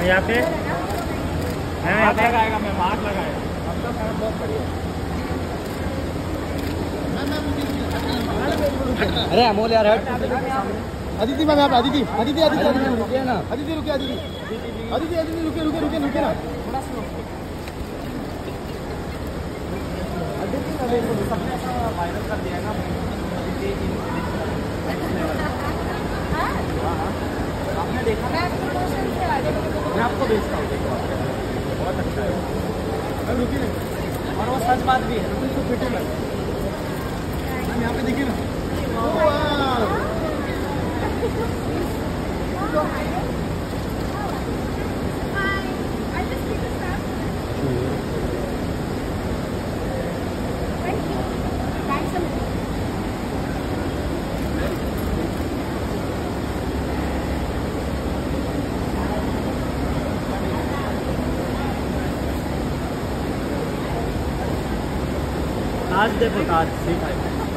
यहाँ पे मास्क लगाएगा, मैं मास्क लगाएगा। आपका काम बहुत बढ़िया। अरे अमोल यार हट। अदिति मैम, आप अदिति अदिति अदिति रुकिए ना। अदिति रुकिए, अदिति अदिति अदिति रुकिए रुकिए रुकिए रुकिए ना। सबने ऐसा वायरल कर दिया ना, आपने देखा? मैं आपको भेजता हूँ, देखो बहुत अच्छा है। मैम रुकिए ना, और वो सच बात भी है। तो फिटे मैम, यहाँ पे देखिए ना। ताज देखो, ताज देखा है।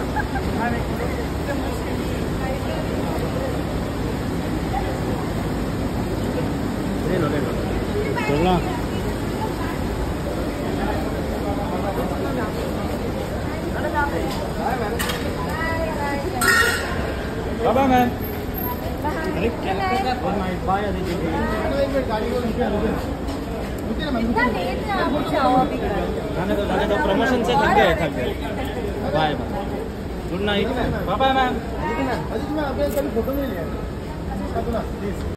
ले लो ले लो। चलना। Bye ma'am. अरे क्या बाय अदिति। एक मिनट गाड़ी को रुकिए रुकिए ना मैम। जाने दो प्रमोशन से थक गए। Bye bye, good night. Bye bye ma'am. Aditi ma'am, अभी कभी फोटो नहीं लिया प्लीज।